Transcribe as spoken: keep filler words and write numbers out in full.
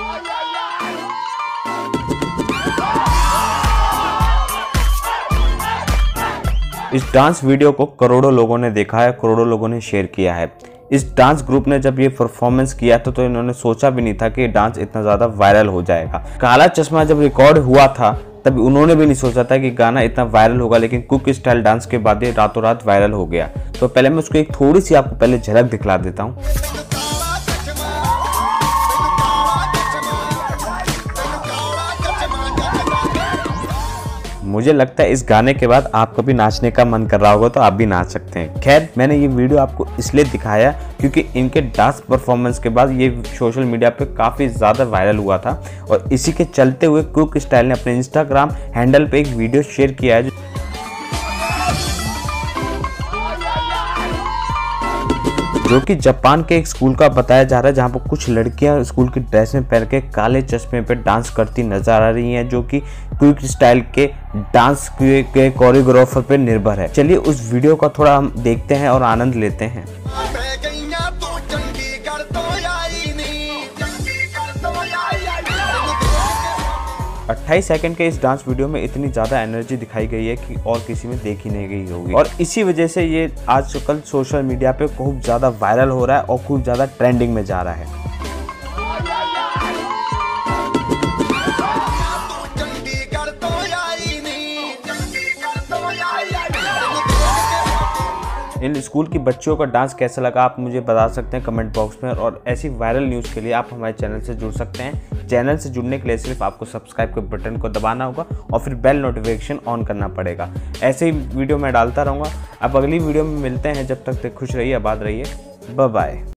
इस dance video को करोड़ों लोगों ने देखा है, करोड़ों लोगों ने शेयर किया है। इस डांस ग्रुप ने जब ये परफॉर्मेंस किया था तो इन्होंने सोचा भी नहीं था कि ये डांस इतना ज़्यादा वायरल हो जाएगा। काला चश्मा जब रिकॉर्ड हुआ था तब उन्होंने भी नहीं सोचा था कि गाना इतना वायरल होगा, लेकिन कुक स्टाइल डांस के बाद ये रातों रात वायरल हो गया। तो पहले मैं उसको एक थोड़ी सी आपको पहले झलक दिखला देता हूँ। मुझे लगता है इस गाने के बाद आपको भी नाचने का मन कर रहा होगा, तो आप भी नाच सकते हैं। खैर, मैंने ये वीडियो आपको इसलिए दिखाया क्योंकि इनके डांस परफॉर्मेंस के बाद ये सोशल मीडिया पे काफ़ी ज़्यादा वायरल हुआ था और इसी के चलते हुए कुक स्टाइल ने अपने इंस्टाग्राम हैंडल पे एक वीडियो शेयर किया है जो कि जापान के एक स्कूल का बताया जा रहा है, जहां पर कुछ लड़कियां स्कूल की ड्रेस में पहन के काले चश्मे पे डांस करती नजर आ रही हैं, जो कि क्विक स्टाइल के डांस के कोरियोग्राफर पे निर्भर है। चलिए उस वीडियो का थोड़ा हम देखते हैं और आनंद लेते हैं। अट्ठाईस सेकंड के इस डांस वीडियो में इतनी ज़्यादा एनर्जी दिखाई गई है कि और किसी में देखी नहीं गई होगी और इसी वजह से ये आजकल सोशल मीडिया पे खूब ज़्यादा वायरल हो रहा है और खूब ज़्यादा ट्रेंडिंग में जा रहा है। इन स्कूल की बच्चियों का डांस कैसा लगा आप मुझे बता सकते हैं कमेंट बॉक्स में, और ऐसी वायरल न्यूज़ के लिए आप हमारे चैनल से जुड़ सकते हैं। चैनल से जुड़ने के लिए सिर्फ आपको सब्सक्राइब के बटन को दबाना होगा और फिर बेल नोटिफिकेशन ऑन करना पड़ेगा। ऐसे ही वीडियो मैं डालता रहूँगा। अब अगली वीडियो में मिलते हैं, जब तक खुश रहिए, आबाद रहिए, बाय बाय।